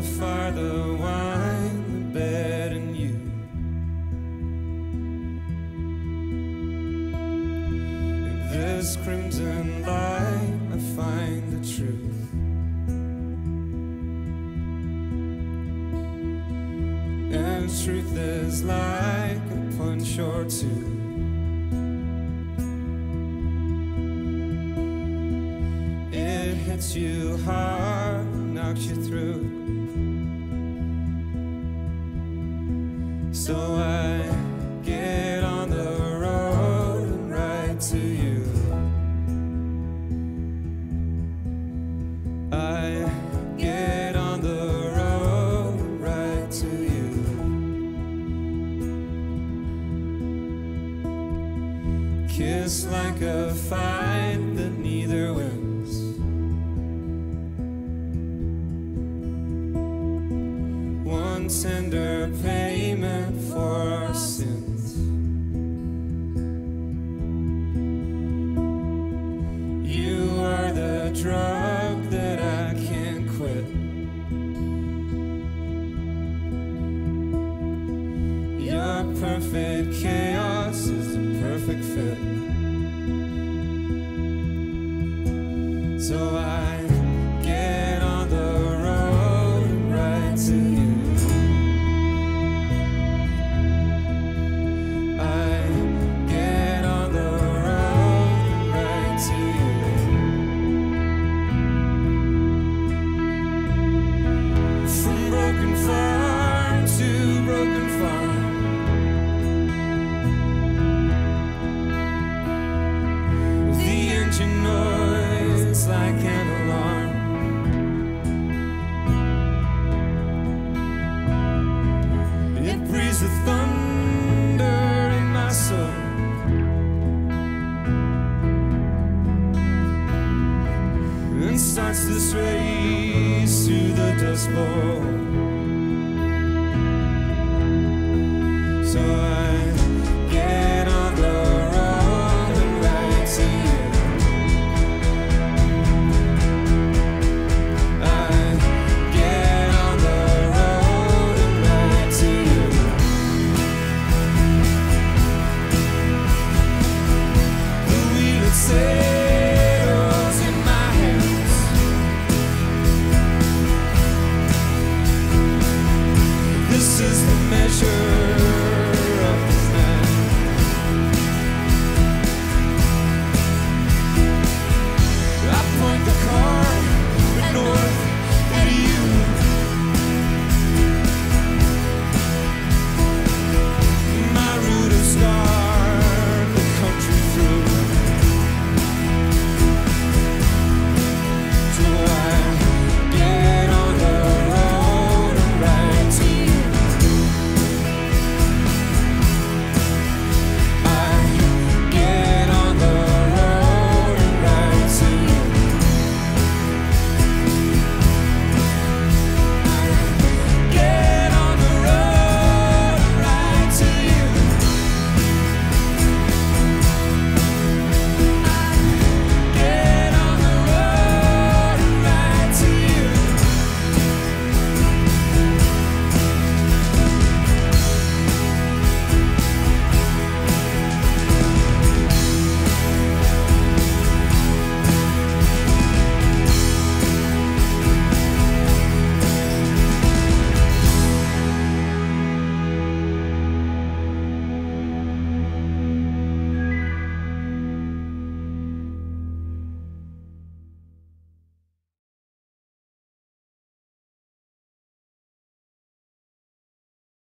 fire, the wine, the bed, and you. In this crimson light, I find the truth. And truth is like a punch or two. It hits you hard, knocks you through. So I get on the road and ride to you. I get on the road and ride to you. Kiss like a fight that neither wins. One tender payment for our sins. You are the drug that I can't quit. Your perfect chaos is the perfect fit. So I get on the road and ride to you. I get on the road and ride to you. From broken farm to broken farm, the engine noise like an alarm. It breathes the thunder in my soul. And starts this race through the Dust Bowl. So I get on the road and ride to you. I get on the road and ride to you. The wheel it sails in my hands. This is the measure